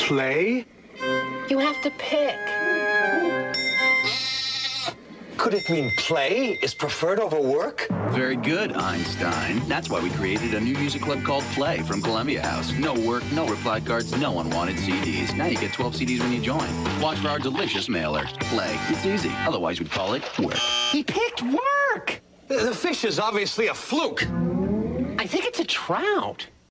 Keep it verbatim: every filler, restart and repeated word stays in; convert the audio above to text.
play? You have to pick. Could it mean play is preferred over work? Very good, Einstein. That's why we created a new music club called Play from Columbia House. No work, no reply cards, no unwanted C Ds. Now you get twelve C Ds when you join. Watch for our delicious mailer. Play. It's easy. Otherwise, we'd call it work. He picked work. The, the fish is obviously a fluke. I think it's a trout.